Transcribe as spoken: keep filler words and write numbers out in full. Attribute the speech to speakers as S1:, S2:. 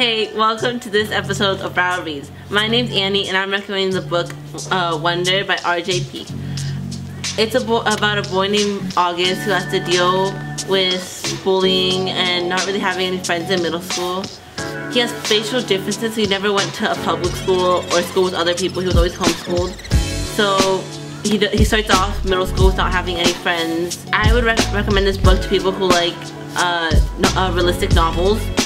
S1: Hey, welcome to this episode of Brow Reads. My name's Annie and I'm recommending the book uh, Wonder by R J P. It's a about a boy named August who has to deal with bullying and not really having any friends in middle school. He has facial differences, so he never went to a public school or school with other people. He was always homeschooled. So he, he starts off middle school without having any friends. I would rec recommend this book to people who like uh, no, uh, realistic novels.